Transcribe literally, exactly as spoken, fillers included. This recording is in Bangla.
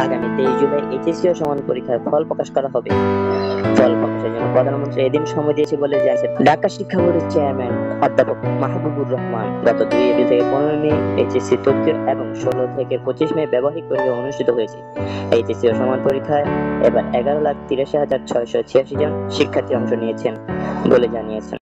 আগামী তেইশ জুলাই এইচএসসি ও সমান পরীক্ষার ফল প্রকাশ করা হবে। ফল প্রকাশের জন্য প্রধানমন্ত্রী এদিন সময় দিয়েছে বলে জানিয়েছেন ঢাকা শিক্ষা বোর্ডের চেয়ারম্যান অধ্যাপক মাহবুবুর রহমান। গত দুই এপ্রিল থেকে পনেরো মে এইচএসসি তৃতীয় এবং ষোলো থেকে পঁচিশ মে ব্যবহারিক পরীক্ষা অনুষ্ঠিত হয়েছে। এইচএসসি ও সমান পরীক্ষায় এবার এগারো লাখ তিরাশি হাজার ছয়শ ছিয়াশি জন শিক্ষার্থী অংশ নিয়েছেন বলে জানিয়েছেন।